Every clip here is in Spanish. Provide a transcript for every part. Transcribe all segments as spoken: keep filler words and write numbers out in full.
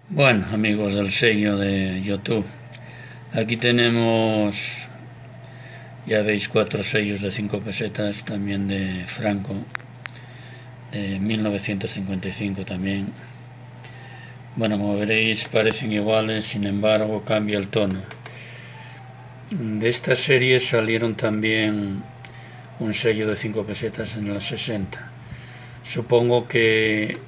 Bueno, amigos del sello de YouTube, aquí tenemos, ya veis, cuatro sellos de cinco pesetas, también de Franco, de mil novecientos cincuenta y cinco también. Bueno, como veréis, parecen iguales, sin embargo cambia el tono. De esta serie salieron también un sello de cinco pesetas en los sesenta. Supongo que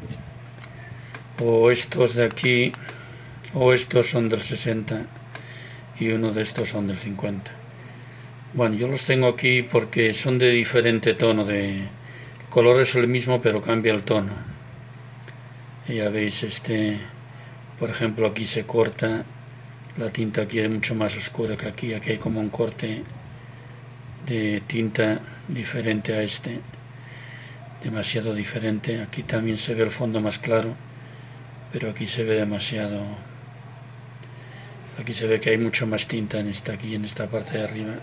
o estos de aquí o estos son del sesenta y uno de estos son del cincuenta. Bueno, yo los tengo aquí porque son de diferente tono, de el color es el mismo pero cambia el tono. Y ya veis, este, por ejemplo, aquí se corta, la tinta aquí es mucho más oscura que aquí, aquí hay como un corte de tinta diferente a este, demasiado diferente. Aquí también se ve el fondo más claro, pero aquí se ve demasiado, aquí se ve que hay mucho más tinta en esta, aquí en esta parte de arriba.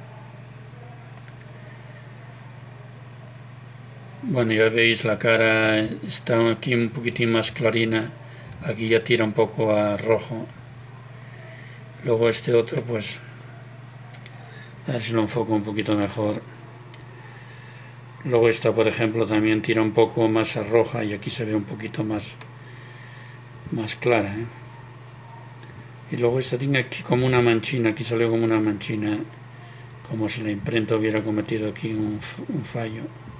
Bueno, ya veis, la cara está aquí un poquitín más clarina, aquí ya tira un poco a rojo. Luego este otro, pues, a ver si lo enfoco un poquito mejor. Luego esta, por ejemplo, también tira un poco más a roja y aquí se ve un poquito más, más clara, ¿eh? Y luego esta tiene aquí como una manchina, aquí salió como una manchina, como si la imprenta hubiera cometido aquí un, un fallo.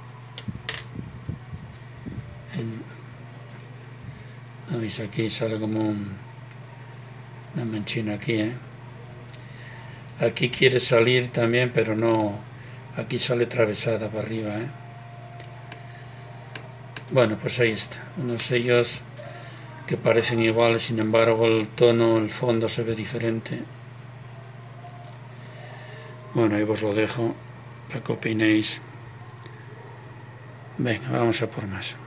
¿Veis? Aquí sale como un, una manchina aquí, ¿eh? Aquí quiere salir también, pero no, aquí sale atravesada para arriba, ¿eh? Bueno, pues ahí está, unos sellos que parecen iguales, sin embargo el tono, el fondo se ve diferente. Bueno, ahí os lo dejo para que opinéis. Venga, vamos a por más.